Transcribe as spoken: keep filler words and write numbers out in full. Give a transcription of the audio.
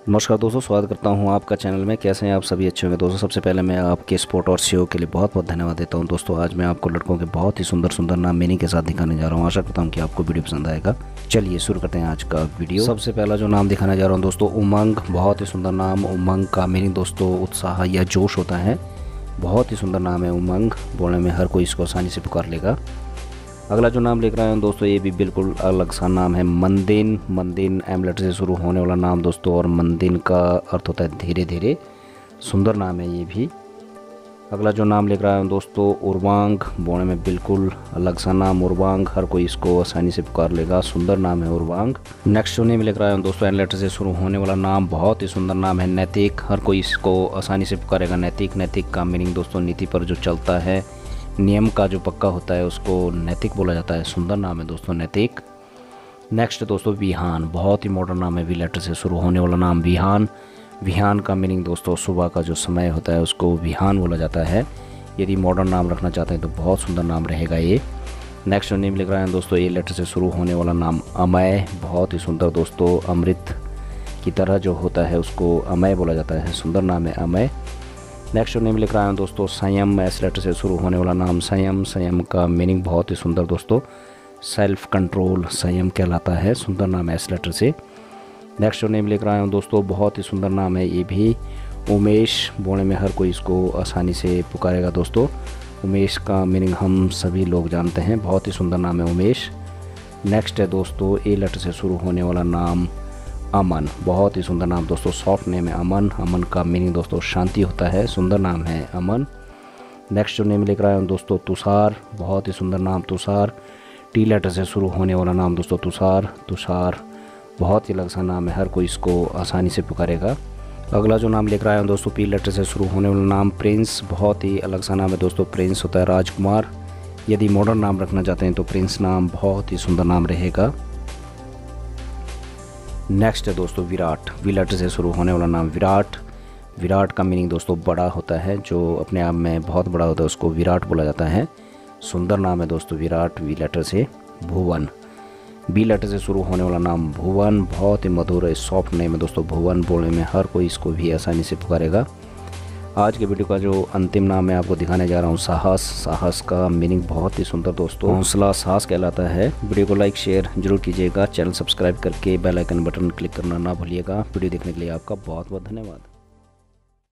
नमस्कार दोस्तों, स्वागत करता हूं आपका चैनल में। कैसे हैं आप सभी? अच्छे होंगे दोस्तों। सबसे पहले मैं आपके सपोर्ट और सहयोग के लिए बहुत बहुत धन्यवाद देता हूं दोस्तों। आज मैं आपको लड़कों के बहुत ही सुंदर सुंदर नाम मीनिंग के साथ दिखाने जा रहा हूं। आशा करता हूं कि आपको वीडियो पसंद आएगा। चलिए शुरू करते हैं आज का वीडियो। सबसे पहला जो नाम दिखाने जा रहा हूँ दोस्तों, उमंग। बहुत ही सुंदर नाम। उमंग का मीनिंग दोस्तों उत्साह या जोश होता है। बहुत ही सुंदर नाम है उमंग। बोलने में हर कोई इसको आसानी से पुकार लेगा। अगला जो नाम लिख रहा हूँ दोस्तों, ये भी बिल्कुल अलग सा नाम है, मंदिन। मंदिन एम लेटर से शुरू होने वाला नाम दोस्तों, और मंदिन का अर्थ होता है धीरे धीरे। सुंदर नाम है ये भी। अगला जो नाम लिख रहा हूँ दोस्तों, उर्वांग। बोलने में बिल्कुल अलग सा नाम उर्वांग, हर कोई इसको आसानी से पुकार लेगा। सुंदर नाम है उर्वांग। नेक्स्ट जो नेम लिख रहा हूँ दोस्तों, एन लेटर से शुरू होने वाला नाम, बहुत ही सुंदर नाम है, नैतिक। हर कोई इसको आसानी से पुकारेगा। नैतिक। नैतिक का मीनिंग दोस्तों नीति पर जो चलता है, नियम का जो पक्का होता है, उसको नैतिक बोला जाता है। सुंदर नाम है दोस्तों नैतिक। नेक्स्ट दोस्तों, विहान। बहुत ही मॉडर्न नाम है, वी लेटर से शुरू होने वाला नाम विहान। विहान का मीनिंग दोस्तों सुबह का जो समय होता है उसको विहान बोला जाता है। यदि मॉडर्न नाम रखना चाहते हैं तो बहुत सुंदर नाम रहेगा ये। नेक्स्ट नेम लिख रहे हैं दोस्तों, ए लेटर से शुरू होने वाला नाम अमय। बहुत ही सुंदर दोस्तों, अमृत की तरह जो होता है उसको अमय बोला जाता है। सुंदर नाम है अमय। नेक्स्ट नेम लिख रहा हूँ दोस्तों, संयम। एस लेटर से शुरू होने वाला नाम संयम। संयम का मीनिंग बहुत ही सुंदर दोस्तों, सेल्फ कंट्रोल संयम कहलाता है। सुंदर नाम है एस लेटर से। नेक्स्ट नेम लिख रहा हूँ दोस्तों, बहुत ही सुंदर नाम है ये भी, उमेश। बोलने में हर कोई इसको आसानी से पुकारेगा दोस्तों। उमेश का मीनिंग हम सभी लोग जानते हैं। बहुत ही सुंदर नाम है उमेश। नेक्स्ट है दोस्तों, ए लेटर से शुरू होने वाला नाम अमन। बहुत ही सुंदर नाम दोस्तों, सॉफ्ट नेम है अमन। अमन का मीनिंग दोस्तों शांति होता है। सुंदर नाम है अमन। नेक्स्ट जो नेम लिख रहा हूँ दोस्तों, तुषार। बहुत ही सुंदर नाम तुषार। टी लेटर से शुरू होने वाला नाम दोस्तों तुषार। तुषार बहुत ही अलग सा नाम है, हर कोई इसको आसानी से पुकारेगा। अगला जो नाम लिख रहा है दोस्तों, पी लेटर से शुरू होने वाला नाम प्रिंस। बहुत ही अलग सा नाम है दोस्तों, प्रिंस होता है राजकुमार। यदि मॉडर्न नाम रखना चाहते हैं तो प्रिंस नाम बहुत ही सुंदर नाम रहेगा। नेक्स्ट है दोस्तों विराट। वी लेटर से शुरू होने वाला नाम विराट। विराट का मीनिंग दोस्तों बड़ा होता है, जो अपने आप में बहुत बड़ा होता है उसको विराट बोला जाता है। सुंदर नाम है दोस्तों विराट। वी लेटर से भुवन। बी लेटर से शुरू होने वाला नाम भुवन। बहुत ही मधुर है, सॉफ्ट नेम है दोस्तों भुवन। बोलने में हर कोई इसको भी आसानी से पुकारेगा। आज के वीडियो का जो अंतिम नाम मैं आपको दिखाने जा रहा हूँ, साहस। साहस का मीनिंग बहुत ही सुंदर दोस्तों, हौसला साहस कहलाता है। वीडियो को लाइक शेयर जरूर कीजिएगा। चैनल सब्सक्राइब करके बेल आइकन बटन क्लिक करना ना भूलिएगा। वीडियो देखने के लिए आपका बहुत बहुत धन्यवाद।